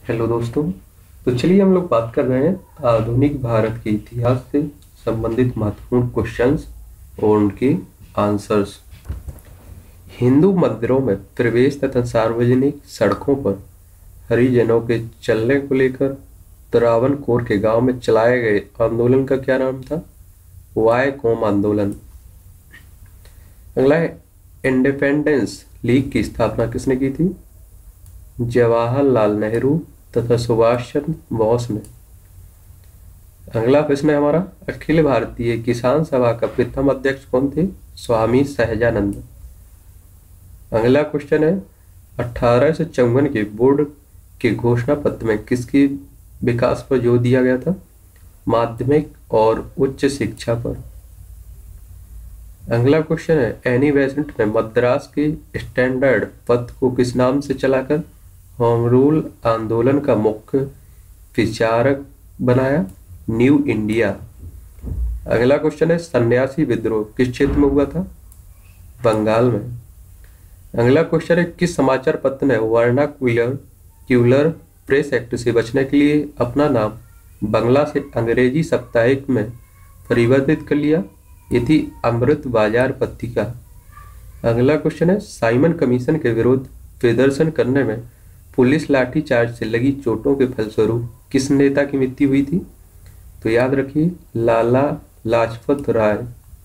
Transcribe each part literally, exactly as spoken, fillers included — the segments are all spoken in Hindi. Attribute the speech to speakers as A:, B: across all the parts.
A: हेलो दोस्तों। तो चलिए हम लोग बात कर रहे हैं आधुनिक भारत के इतिहास से संबंधित महत्वपूर्ण क्वेश्चंस और उनके आंसर्स। हिंदू मंदिरों में प्रवेश तथा सार्वजनिक सड़कों पर हरिजनों के चलने को लेकर त्रावणकोर के गांव में चलाए गए आंदोलन का क्या नाम था? वाय कौम आंदोलन। अगला है, इंडिपेंडेंस लीग की स्थापना किसने की थी? जवाहरलाल नेहरू तथा सुभाष चंद्र बोस ने। अगला प्रश्न है हमारा, अखिल भारतीय किसान सभा का प्रथम अध्यक्ष कौन थे? स्वामी सहजानंद। अगला क्वेश्चन है, अठारह सौ चौवन के बोर्ड के घोषणा पत्र में किसकी विकास पर जोर दिया गया था? माध्यमिक और उच्च शिक्षा पर। अगला क्वेश्चन है, एनी बेसेंट ने मद्रास के स्टैंडर्ड पथ को किस नाम से चलाकर होम रूल आंदोलन का मुख्य विचारक बनाया? New India. अगला क्वेश्चन है, सन्यासी विद्रोह किस क्षेत्र में हुआ था? बंगाल में। अगला क्वेश्चन है, किस समाचार पत्र ने वर्नाक्युलर क्यूलर प्रेस एक्ट से बचने के लिए अपना नाम बंगला से अंग्रेजी साप्ताहिक में परिवर्तित कर लिया? ये थी अमृत बाजार पत्रिका। अगला क्वेश्चन है, साइमन कमीशन के विरुद्ध प्रदर्शन करने में पुलिस लाठीचार्ज से लगी चोटों के फलस्वरूप किस नेता की मृत्यु हुई थी? तो याद रखिए, लाला लाजपत राय।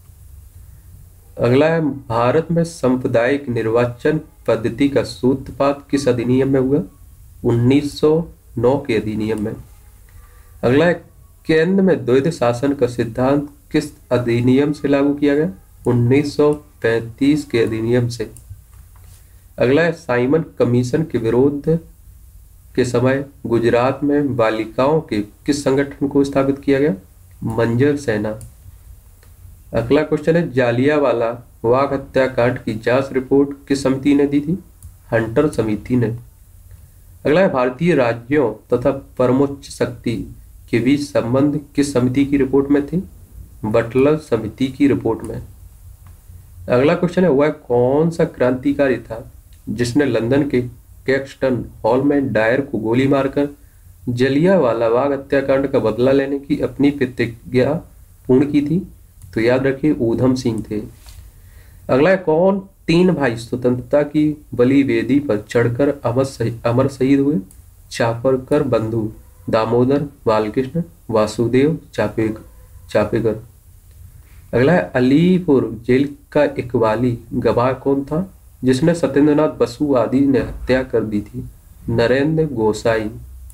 A: अगला है, भारत में सांप्रदायिक निर्वाचन पद्धति का सूत्रपात किस अधिनियम में हुआ? उन्नीस सौ नौ के अधिनियम में। अगला है, केंद्र में द्वैध शासन का सिद्धांत किस अधिनियम से लागू किया गया? उन्नीस सौ पैंतीस के अधिनियम से। अगला है, साइमन कमीशन के विरोध के समय गुजरात में बालिकाओं के किस संगठन को स्थापित किया गया? मंजर सेना। अगला क्वेश्चन है, जालियांवाला बाग हत्याकांड की जांच रिपोर्ट किस समिति ने दी थी? हंटर समिति ने। अगला है, भारतीय राज्यों तथा परमोच्च शक्ति के बीच संबंध किस समिति की रिपोर्ट में थे? बटलर समिति की रिपोर्ट में। अगला क्वेश्चन है, वह कौन सा क्रांतिकारी था जिसने लंदन के कैक्सटन हॉल में डायर को गोली मारकर जलियांवाला बाग हत्याकांड का बदला लेने की अपनी प्रतिज्ञा पूर्ण की थी? तो याद रखिए, ऊधम सिंह थे। अगला है, कौन तीन भाई स्वतंत्रता की बलि वेदी पर चढ़कर अमर शहीद अमर शहीद हुए? चापरकर बंधु दामोदर बालकृष्ण वासुदेव चापे चापेकर। अगला है, अलीपुर जेल का इकबाली गवाह कौन था जिसने सत्येंद्रनाथ बसु आदि ने हत्या कर दी थी? नरेंद्र गोसाई।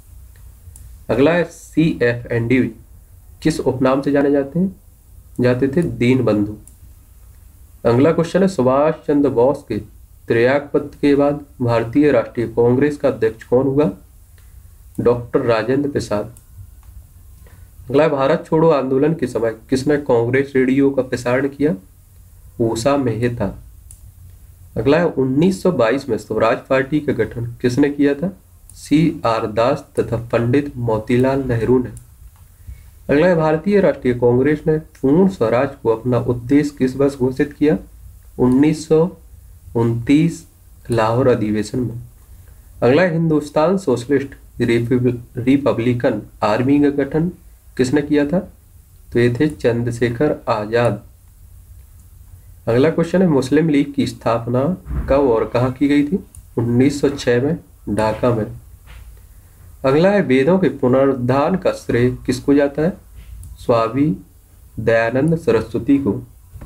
A: अगला है, सी एफ एन डी किस उपनाम से जाने जाते हैं जाते थे? दीन बंधु। अगला क्वेश्चन है, सुभाष चंद्र बोस के त्यागपत्र के बाद भारतीय राष्ट्रीय कांग्रेस का अध्यक्ष कौन हुआ? डॉक्टर राजेंद्र प्रसाद। अगला है, भारत छोड़ो आंदोलन के समय किसने कांग्रेस रेडियो का प्रसारण किया? उषा मेहता। अगला है, उन्नीस सौ बाईस में स्वराज पार्टी का गठन किसने किया था? सी आर दास तथा पंडित मोतीलाल नेहरू ने। अगला है, भारतीय राष्ट्रीय कांग्रेस ने पूर्ण स्वराज को अपना उद्देश्य किस वर्ष घोषित किया? उन्नीस सौ उनतीस लाहौर अधिवेशन में। अगला है, हिंदुस्तान सोशलिस्ट रिपब्लिकन आर्मी का गठन किसने किया था? तो ये थे चंद्रशेखर आजाद। अगला क्वेश्चन है, मुस्लिम लीग की स्थापना कब और कहाँ की गई थी? उन्नीस सौ छह में ढाका में। अगला है, वेदों के पुनरुद्धार का श्रेय किसको जाता है? स्वामी दयानंद सरस्वती को।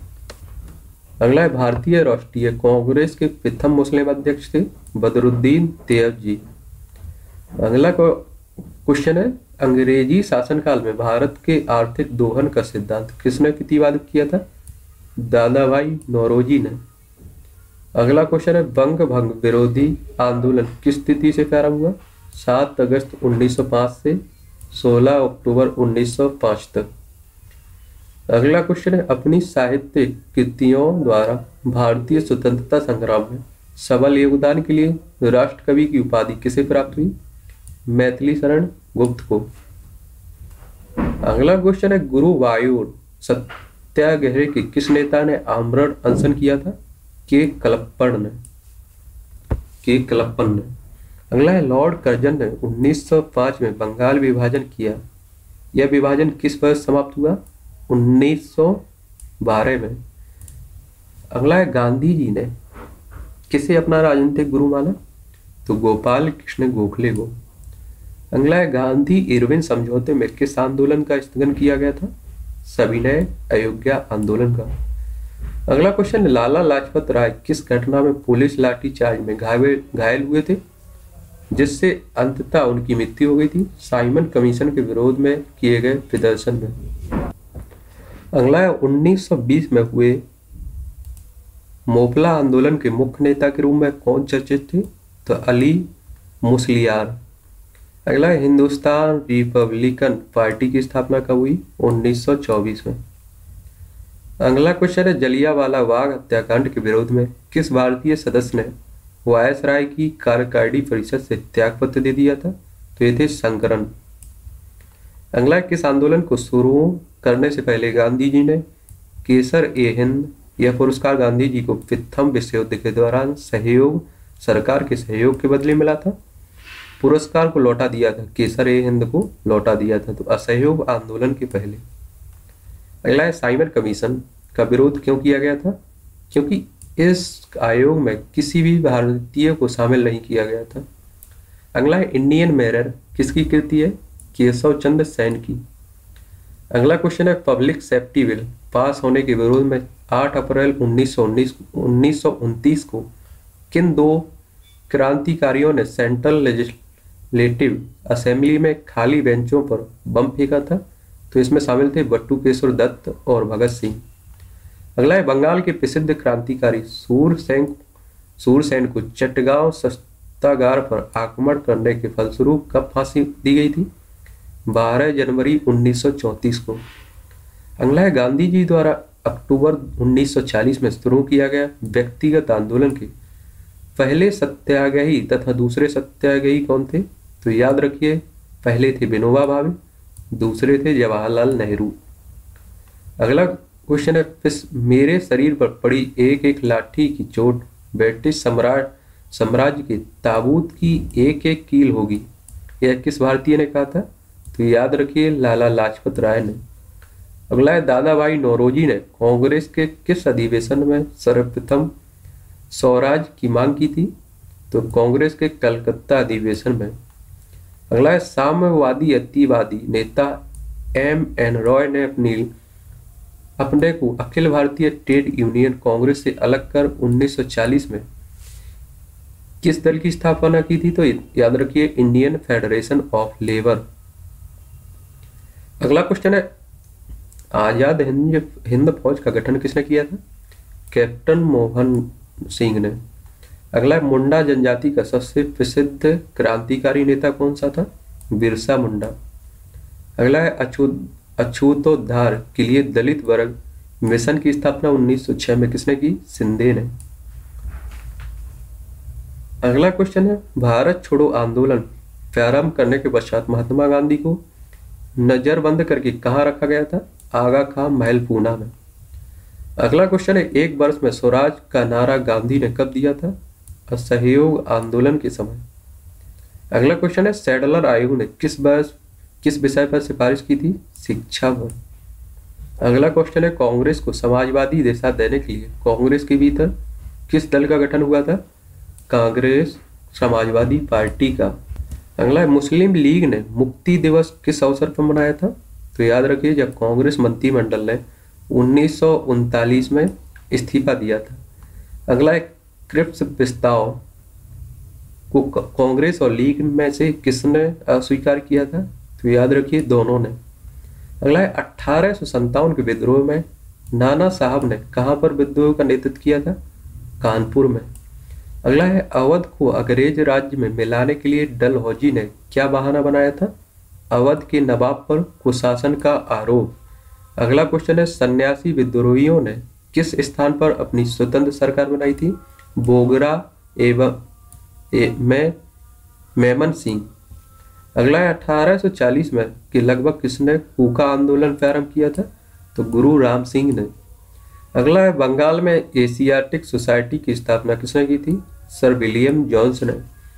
A: अगला है, भारतीय राष्ट्रीय कांग्रेस के प्रथम मुस्लिम अध्यक्ष थे बदरुद्दीन तैयब। अगला क्वेश्चन है, अंग्रेजी शासनकाल में भारत के आर्थिक दोहन का सिद्धांत किसने प्रतिपादित किया था? दादा भाई नौरोजी ने। अगला क्वेश्चन है, बंग भंग विरोधी आंदोलन किस तिथि से प्रारंभ हुआ? सात अगस्त उन्नीस सौ पाँच से सोलह अक्टूबर उन्नीस सौ पाँच तक। अगला क्वेश्चन है, अपनी साहित्यिक कृतियों द्वारा भारतीय स्वतंत्रता संग्राम में सबल योगदान के लिए राष्ट्रकवि की उपाधि किसे प्राप्त हुई? मैथिली शरण गुप्त को। अगला क्वेश्चन है, गुरुवायूर सत्याग्रह के किस नेता ने आमरण अनशन किया था? के कलप्पन ने के कलप्पन ने अगला है लॉर्ड कर्जन ने उन्नीस सौ पाँच में बंगाल विभाजन किया। यह विभाजन किस वर्ष समाप्त हुआ? उन्नीस सौ बारह में। अगला है गांधी जी ने किसे अपना राजनीतिक गुरु माना? तो गोपाल कृष्ण गोखले को। अगला है गांधी इरविन समझौते में किस आंदोलन का स्थगन किया गया था? सविनय अयोध्या आंदोलन का। अगला क्वेश्चन है लाला लाजपत राय किस घटना में पुलिस लाठीचार्ज में घायल घायल हुए थे जिससे अंततः उनकी मृत्यु हो गई थी? साइमन कमीशन के विरोध में किए गए प्रदर्शन में। अगला है उन्नीस सौ बीस में हुए मोपला आंदोलन के मुख्य नेता के रूप में कौन चर्चित थे? तो अली मुसलियार। अगला है हिंदुस्तान रिपब्लिकन पार्टी की स्थापना कब हुई? उन्नीस सौ चौबीस में। अगला क्वेश्चन है जलियांवाला बाग हत्याकांड के विरोध में किस भारतीय सदस्य ने वायसराय की कार्यकारिणी परिषद से त्यागपत्र दे दिया था? तो ये थे शंकरन। अगला किस आंदोलन को शुरू करने से पहले गांधी जी ने केसर ए हिंद यह पुरस्कार गांधी जी को प्रथम विश्व युद्ध के दौरान सहयोग सरकार के सहयोग के बदले मिला था? पुरस्कार को लौटा दिया था, केसर ए हिंद को लौटा दिया था, तो असहयोग आंदोलन के पहले। अगला है साइमन कमीशन का विरोध क्यों किया गया था? क्योंकि इस आयोग में किसी भी भारतीय को शामिल नहीं किया गया था। अगला है इंडियन मिरर किसकी कृति है? केशव चंद्र सेन की। अगला क्वेश्चन है पब्लिक सेफ्टी बिल पास होने के विरोध में आठ अप्रैल उन्नीस सौ उन्नीस उन्नीस सौ उनतीस को किन दो क्रांतिकारियों ने सेंट्रल लेजिस्लेटिव असेंबली में खाली बेंचों पर बम फेंका था? तो इसमें शामिल थे बटुकेश्वर दत्त और भगत सिंह। अगला है बंगाल के प्रसिद्ध क्रांतिकारी सूरसेन सूरसेन को चटगांव सत्याग्रह पर आक्रमण करने के फलस्वरूप कब फांसी दी गई थी? बारह जनवरी उन्नीस सौ चौंतीस को। अगला है गांधी जी द्वारा अक्टूबर उन्नीस सौ चालीस में शुरू किया गया व्यक्तिगत आंदोलन के पहले सत्याग्रही तथा दूसरे सत्याग्रही कौन थे? तो याद रखिए पहले थे विनोबा भावे, दूसरे थे जवाहरलाल नेहरू। अगला क्वेश्चन है मेरे शरीर पर पड़ी एक एक लाठी की चोट ब्रिटिश सम्राट साम्राज्य के ताबूत की एक एक कील होगी, यह किस भारतीय ने कहा था? तो याद रखिए लाला लाजपत राय ने। अगला है दादा भाई नौरोजी ने कांग्रेस के किस अधिवेशन में सर्वप्रथम स्वराज की मांग की थी? तो कांग्रेस के कलकत्ता अधिवेशन में। अगला है साम्यवादी अतिवादी नेता एम एन रॉय ने अपनी अपने को अखिल भारतीय ट्रेड यूनियन कांग्रेस से अलग कर उन्नीस सौ चालीस में किस दल की स्थापना की थी? तो याद रखिए इंडियन फेडरेशन ऑफ लेबर। अगला क्वेश्चन है आजाद हिंद हिंद फौज का गठन किसने किया था? कैप्टन मोहन सिंह ने। अगला है मुंडा जनजाति का सबसे प्रसिद्ध क्रांतिकारी नेता कौन सा था? बिरसा मुंडा। अगला है अछूत अछूतोद्धार के लिए दलित वर्ग मिशन की स्थापना उन्नीस सौ छह में किसने की? सिंधे ने। अगला क्वेश्चन है भारत छोड़ो आंदोलन प्रारंभ करने के पश्चात महात्मा गांधी को नजरबंद करके कहाँ रखा गया था? आगा खां महल पूना में। अगला क्वेश्चन है एक वर्ष में स्वराज का नारा गांधी ने कब दिया था? असहयोग आंदोलन के समय। अगला क्वेश्चन है सैडलर आयोग ने किस वर्ष किस विषय पर सिफारिश की थी? शिक्षा पर। अगला क्वेश्चन है कांग्रेस को समाजवादी दिशा देने के लिए कांग्रेस के भीतर किस दल का गठन हुआ था? कांग्रेस समाजवादी पार्टी का। अगला है मुस्लिम लीग ने मुक्ति दिवस किस अवसर पर मनाया था? तो याद रखिए जब कांग्रेस मंत्रिमंडल ने उन्नीस सौ उनतालीस में इस्तीफा दिया था। अगला है क्रिप्स प्रस्ताव को कांग्रेस और लीग में से किसने अस्वीकार किया था? तो याद रखिए दोनों ने। अगला है अठारह सौ संतावन के विद्रोह में नाना साहब ने कहां पर विद्रोह का नेतृत्व किया था? कानपुर में। अगला है अवध को अंग्रेज राज्य में मिलाने के लिए डलहौजी ने क्या बहाना बनाया था? अवध के नवाब पर कुशासन का आरोप। अगला क्वेश्चन है सन्यासी विद्रोहियों ने किस स्थान पर अपनी स्वतंत्र सरकार बनाई थी? बोगरा एवं ए, में मेमन सिंह। अगला है अठारह सौ चालीस में के लगभग किसने हुक्का आंदोलन प्रारंभ किया था? तो गुरु राम सिंह ने। अगला है बंगाल में एशियाटिक सोसाइटी की स्थापना किसने की थी? सर विलियम जॉन्स ने।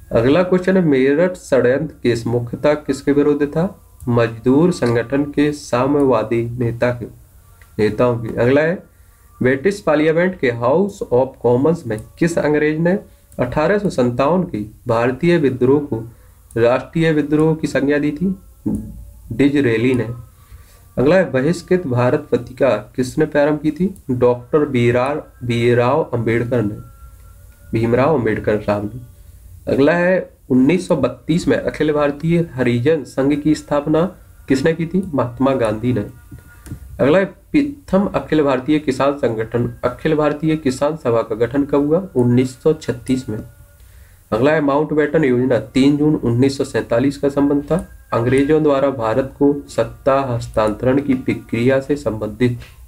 A: अगला क्वेश्चन है, मेरठ षड्यंत्र केस मुख्यतः किसके विरुद्ध था? मजदूर संगठन के साम्यवादी नेता के नेताओं की। अगला है, ब्रिटिश पार्लियामेंट के हाउस ऑफ कॉमन्स में किस अंग्रेज ने अठारह सौ संतावन की भारतीय विद्रोह को राष्ट्रीय विद्रोह की संज्ञा दी थी? डिजरेली ने। अगला है, बहिष्कृत भारत पत्रिका किसने प्रारंभ की थी? डॉक्टर बीरार भीमराव अंबेडकर ने भीमराव अंबेडकर साहब ने। अगला है, उन्नीस सौ बत्तीस में अखिल भारतीय हरिजन संघ की स्थापना किसने की थी? महात्मा गांधी ने। अगला है, प्रथम अखिल भारतीय किसान संगठन अखिल भारतीय किसान सभा का गठन कब हुआ? उन्नीस सौ छत्तीस में। अगला है, माउंटबेटन योजना तीन जून उन्नीस सौ सैंतालीस का संबंध था। अंग्रेजों द्वारा भारत को सत्ता हस्तांतरण की प्रक्रिया से संबंधित